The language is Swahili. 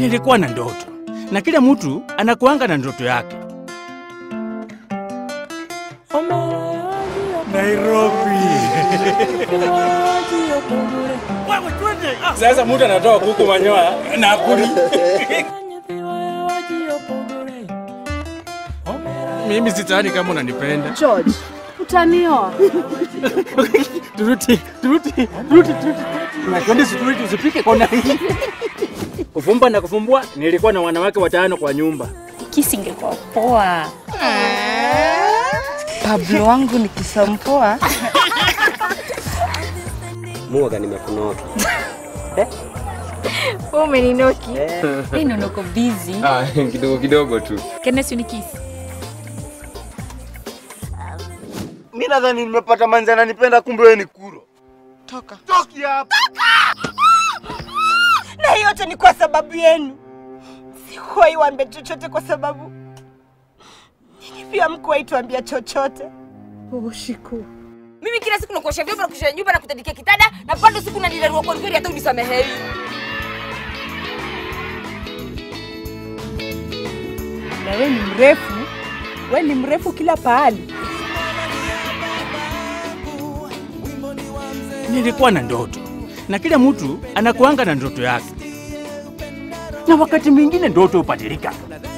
Nilikuwa na ndoto, na kila mtu anakuanga na ndoto yake. Nairobi. Wewe twende. Sasa mtu anatoa kuku manyoya na akuli. Mimi sitani kama unanipenda. George, utanioa. Turuti. Na kwenda situruti usipike kona hii. Kufumba na kufumbua, nilikuwa na wanawake 5 kwa nyumba. Kisi ingekuwa poa. Pablo wangu nikisampoa. Muoga nimekunoki. Wewe umeninoki. Mimi niko busy. Kidogo tu. Kenneth unikisi. Mimi nadhani nimepata manzi ananipenda kumbe wewe ni kuro. Toka. Toki hapa. Na yote ni kwa sababu yenu. Sikuwahi waambia chochote kwa sababu nyinyi pia mkuwahi tuambia chochote. Shiku. Mimi kila siku nakuosha vyombo na kushia nyumba na kutandikia kitanda na bado siku nanilarua kwa kweli hata unisamehei. Na wewe ni mrefu kila pahali. Nilikuwa na ndoto, na kila mtu anakuanga na ndoto yake. Na wakati mwingine ndoto upatilika.